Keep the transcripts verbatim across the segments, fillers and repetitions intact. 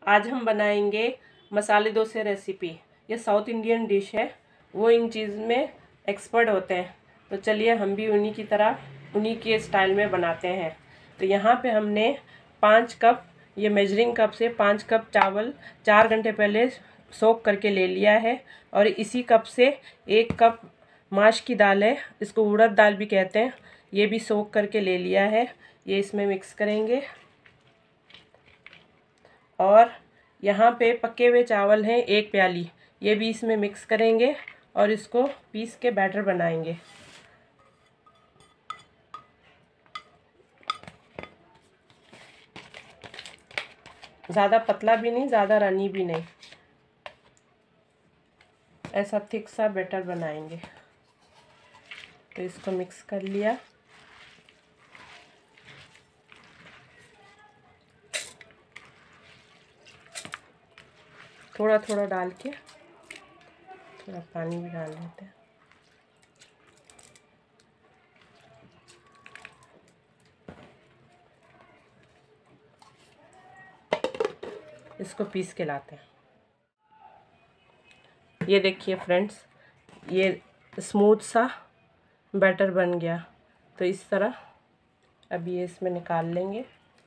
आज हम बनाएंगे मसाले डोसे रेसिपी। ये साउथ इंडियन डिश है, वो इन चीज़ में एक्सपर्ट होते हैं। तो चलिए हम भी उन्हीं की तरह उन्हीं के स्टाइल में बनाते हैं। तो यहाँ पे हमने पाँच कप, ये मेजरिंग कप से पाँच कप चावल चार घंटे पहले सोख करके ले लिया है। और इसी कप से एक कप माश की दाल है, इसको उड़द दाल भी कहते हैं, ये भी सोख करके ले लिया है। ये इसमें मिक्स करेंगे। और यहाँ पे पके हुए चावल हैं एक प्याली, ये भी इसमें मिक्स करेंगे और इसको पीस के बैटर बनाएंगे। ज़्यादा पतला भी नहीं, ज़्यादा रनी भी नहीं, ऐसा थिक सा बैटर बनाएंगे। तो इसको मिक्स कर लिया। थोड़ा थोड़ा डाल के थोड़ा पानी भी डाल देते हैं। इसको पीस के लाते हैं। ये देखिए फ्रेंड्स, ये स्मूथ सा बैटर बन गया। तो इस तरह अब ये इसमें निकाल लेंगे।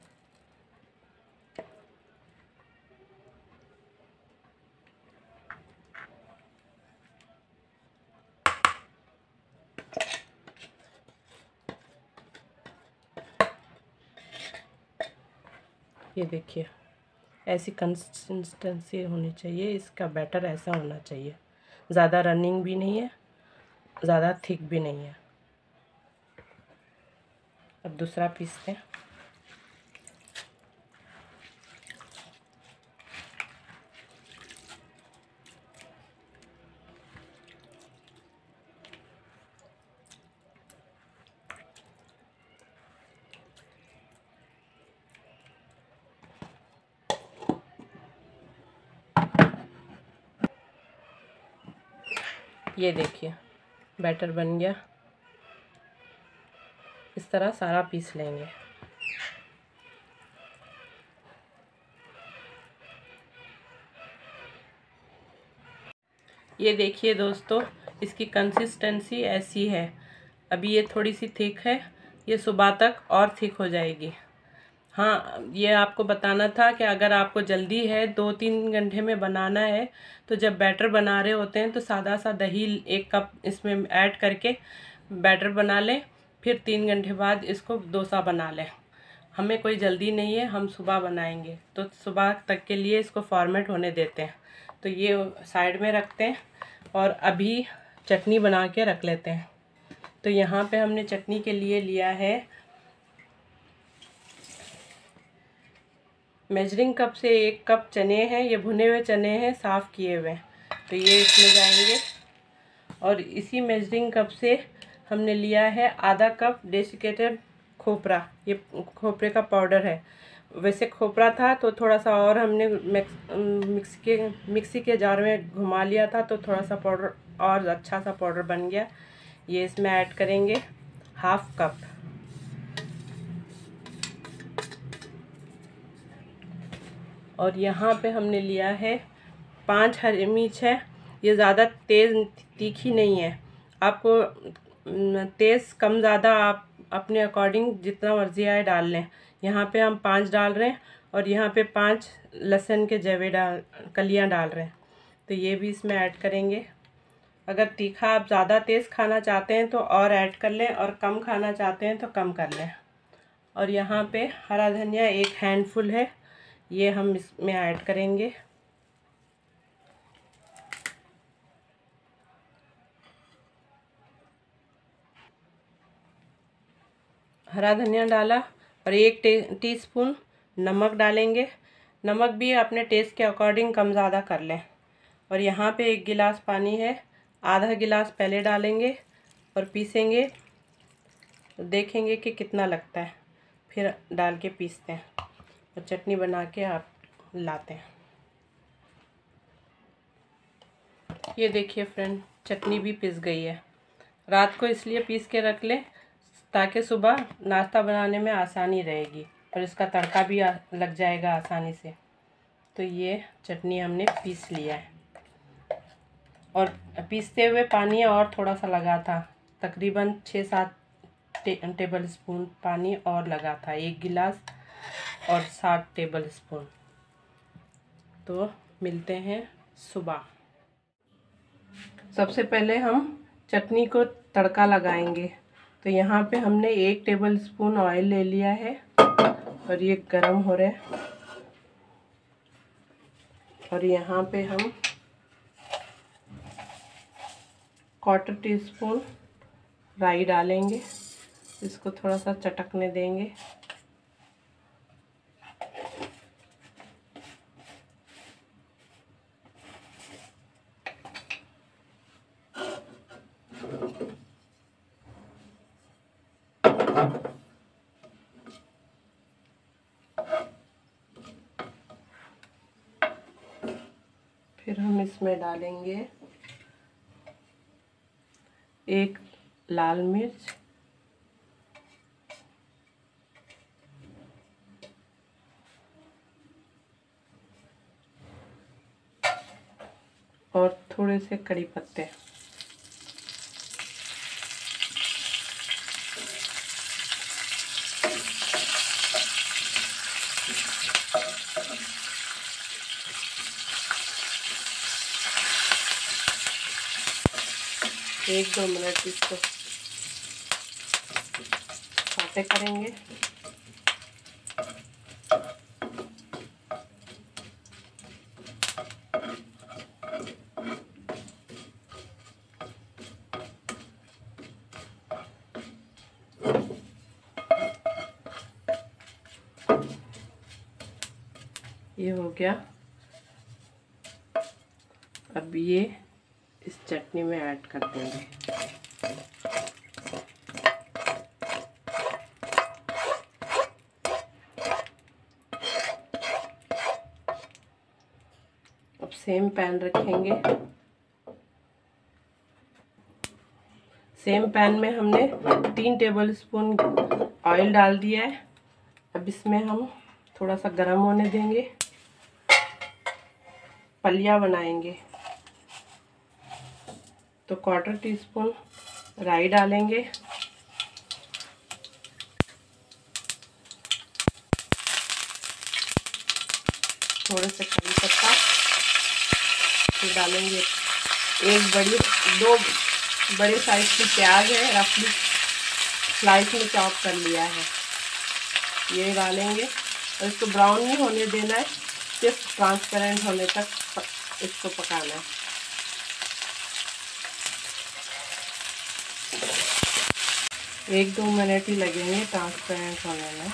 ये देखिए, ऐसी कंसिस्टेंसी होनी चाहिए, इसका बैटर ऐसा होना चाहिए। ज़्यादा रनिंग भी नहीं है, ज़्यादा थिक भी नहीं है। अब दूसरा पीसते हैं। ये देखिए बैटर बन गया। इस तरह सारा पीस लेंगे। ये देखिए दोस्तों, इसकी कंसिस्टेंसी ऐसी है। अभी ये थोड़ी सी थिक है, ये सुबह तक और थिक हो जाएगी। हाँ, ये आपको बताना था कि अगर आपको जल्दी है, दो तीन घंटे में बनाना है, तो जब बैटर बना रहे होते हैं तो सादा सा दही एक कप इसमें ऐड करके बैटर बना लें। फिर तीन घंटे बाद इसको डोसा बना लें। हमें कोई जल्दी नहीं है, हम सुबह बनाएंगे, तो सुबह तक के लिए इसको फॉर्मेट होने देते हैं। तो ये साइड में रखते हैं और अभी चटनी बना के रख लेते हैं। तो यहाँ पे हमने चटनी के लिए लिया है मेजरिंग कप से एक कप चने हैं, ये भुने हुए चने हैं, साफ़ किए हुए। तो ये इसमें जाएंगे। और इसी मेजरिंग कप से हमने लिया है आधा कप डेसिकेटेड खोपरा, ये खोपरे का पाउडर है। वैसे खोपरा था तो थोड़ा सा और हमने मिक्स के मिक्सी के जार में घुमा लिया था, तो थोड़ा सा पाउडर और अच्छा सा पाउडर बन गया। ये इसमें ऐड करेंगे हाफ कप। और यहाँ पे हमने लिया है पांच हरी मिर्च है, ये ज़्यादा तेज़ तीखी नहीं है। आपको तेज़ कम ज़्यादा आप अपने अकॉर्डिंग जितना मर्ज़ी आए डाल लें। यहाँ पे हम पांच डाल रहे हैं और यहाँ पे पांच लहसुन के जवे डाल कलियाँ डाल रहे हैं। तो ये भी इसमें ऐड करेंगे। अगर तीखा आप ज़्यादा तेज़ खाना चाहते हैं तो और ऐड कर लें, और कम खाना चाहते हैं तो कम कर लें। और यहाँ पे हरा धनिया एक हैंडफुल है, ये हम इसमें ऐड करेंगे। हरा धनिया डाला और एक टीस्पून नमक डालेंगे। नमक भी अपने टेस्ट के अकॉर्डिंग कम ज़्यादा कर लें। और यहाँ पे एक गिलास पानी है, आधा गिलास पहले डालेंगे और पीसेंगे, तो देखेंगे कि कितना लगता है, फिर डाल के पीसते हैं और चटनी बना के आप लाते हैं। ये देखिए फ्रेंड, चटनी भी पिस गई है। रात को इसलिए पीस के रख लें ताकि सुबह नाश्ता बनाने में आसानी रहेगी और इसका तड़का भी लग जाएगा आसानी से। तो ये चटनी हमने पीस लिया है, और पीसते हुए पानी और थोड़ा सा लगा था, तकरीबन छः सात टे, टेबल स्पून पानी और लगा था, एक गिलास और सात टेबल स्पून। तो मिलते हैं सुबह। सबसे पहले हम चटनी को तड़का लगाएंगे। तो यहाँ पे हमने एक टेबल स्पून ऑयल ले लिया है और ये गरम हो रहा है। और यहाँ पे हम क्वार्टर टी स्पून राई डालेंगे, इसको थोड़ा सा चटकने देंगे। फिर हम इसमें डालेंगे एक लाल मिर्च, और थोड़े से कड़ी पत्ते। एक दो मिनट इसको सौटे करेंगे। ये हो गया। अब ये इस चटनी में ऐड कर देंगे। अब सेम पैन रखेंगे। सेम पैन में हमने तीन टेबल स्पून ऑयल डाल दिया है। अब इसमें हम थोड़ा सा गरम होने देंगे, फलियां बनाएंगे। तो क्वार्टर टी स्पून राई डालेंगे, थोड़े से कड़ी पत्ता, फिर डालेंगे एक बड़ी दो बड़े साइज की प्याज है, रफली स्लाइस में चॉप कर लिया है, ये डालेंगे। और इसको ब्राउन नहीं होने देना है, सिर्फ ट्रांसपेरेंट होने तक इसको पकाना है। एक दो मिनट ही लगेंगे ट्रांसपेरेंट होने में।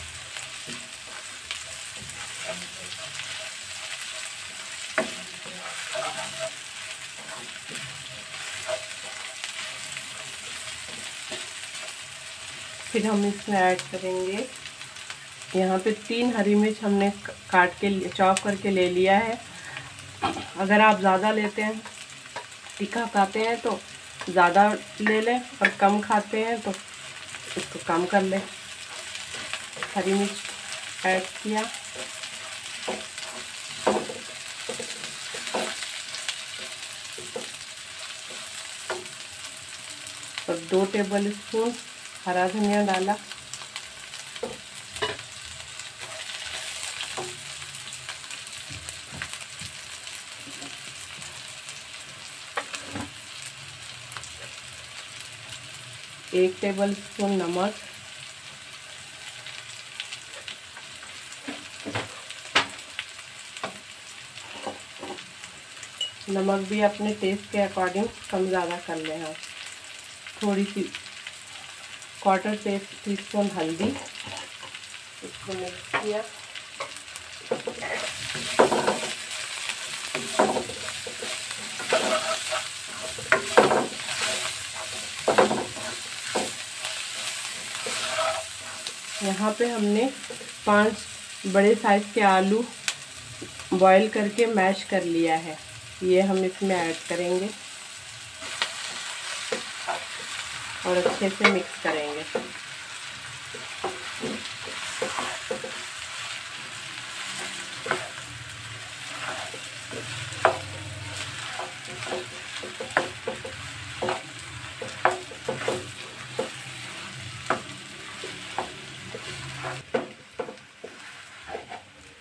फिर हम इसमें ऐड करेंगे, यहाँ पे तीन हरी मिर्च हमने काट के चॉप करके ले लिया है। अगर आप ज़्यादा लेते हैं, तीखा खाते हैं तो ज़्यादा ले लें, और कम खाते हैं तो इसको कम कर लें। हरी मिर्च ऐड किया, और दो टेबल स्पून हरा धनिया डाला। एक टेबल स्पून नमक, नमक भी अपने टेस्ट के अकॉर्डिंग कम ज़्यादा कर लें हम। थोड़ी सी क्वार्टर टी स्पून हल्दी, इसको मिक्स किया। यहाँ पे हमने पांच बड़े साइज के आलू बॉईल करके मैश कर लिया है, ये हम इसमें ऐड करेंगे और अच्छे से मिक्स करेंगे।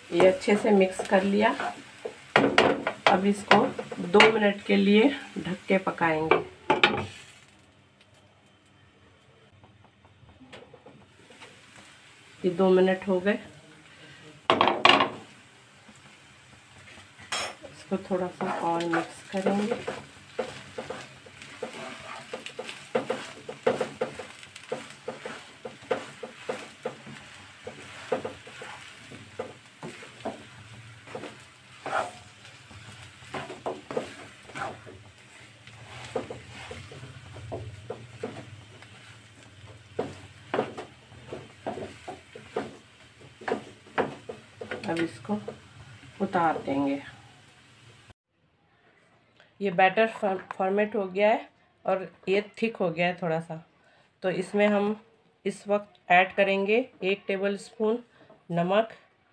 ये अच्छे से मिक्स कर लिया। अब इसको दो मिनट के लिए ढक के पकाएंगे। ये दो मिनट हो गए। इसको थोड़ा सा और मिक्स करेंगे। अब इसको उतार देंगे। ये बैटर फॉर्मेट हो गया है और ये थिक हो गया है थोड़ा सा। तो इसमें हम इस वक्त ऐड करेंगे एक टेबल स्पून नमक,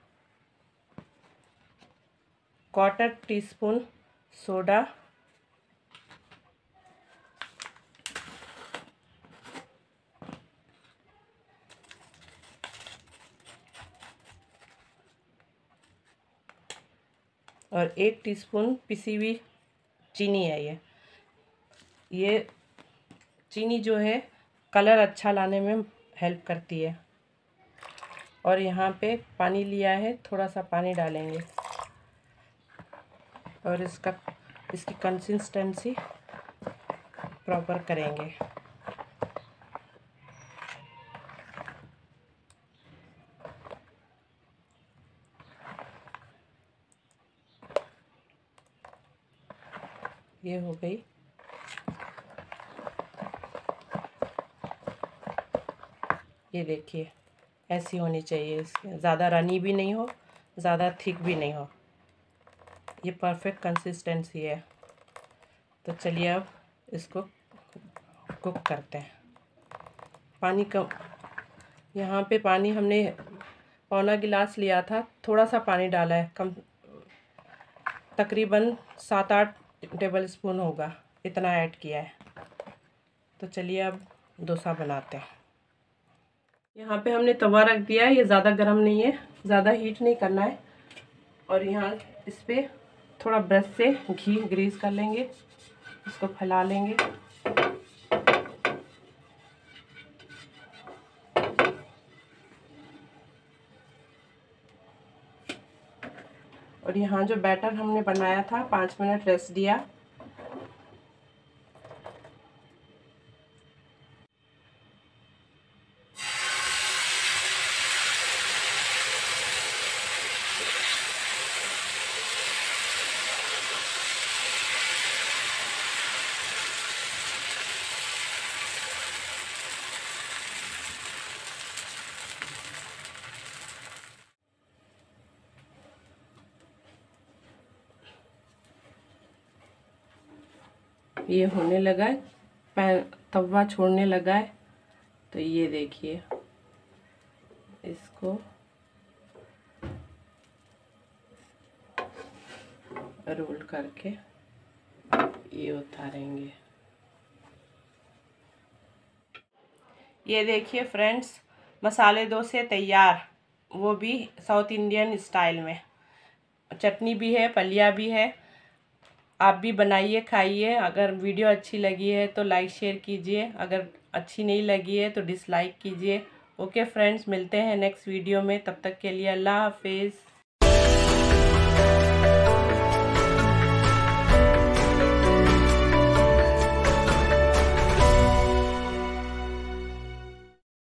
क्वार्टर टी स्पून सोडा, और एक टीस्पून पिसी हुई चीनी है। ये ये चीनी जो है कलर अच्छा लाने में हेल्प करती है। और यहाँ पे पानी लिया है, थोड़ा सा पानी डालेंगे और इसका इसकी कंसिस्टेंसी प्रॉपर करेंगे। ये हो गई। ये देखिए ऐसी होनी चाहिए, इसके ज़्यादा रनी भी नहीं हो, ज़्यादा थिक भी नहीं हो। ये परफेक्ट कंसिस्टेंसी है। तो चलिए अब इसको कुक करते हैं। पानी कम, यहाँ पे पानी हमने पौना गिलास लिया था, थोड़ा सा पानी डाला है, कम तकरीबन सात आठ टेबल स्पून होगा, इतना ऐड किया है। तो चलिए अब डोसा बनाते हैं। यहाँ पे हमने तवा रख दिया है, ये ज़्यादा गर्म नहीं है, ज़्यादा हीट नहीं करना है। और यहाँ इस पर थोड़ा ब्रश से घी ग्रीस कर लेंगे, इसको फैला लेंगे। और यहाँ जो बैटर हमने बनाया था पाँच मिनट रेस्ट दिया। ये होने लगा है, पैन तवा छोड़ने लगा है। तो ये देखिए, इसको रोल करके ये उतारेंगे। ये देखिए फ्रेंड्स, मसाले डोसे तैयार, वो भी साउथ इंडियन स्टाइल में। चटनी भी है, पलिया भी है। आप भी बनाइए, खाइए। अगर वीडियो अच्छी लगी है तो लाइक शेयर कीजिए, अगर अच्छी नहीं लगी है तो डिसलाइक कीजिए। ओके फ्रेंड्स, मिलते हैं नेक्स्ट वीडियो में। तब तक के लिए अल्लाह हाफिज़।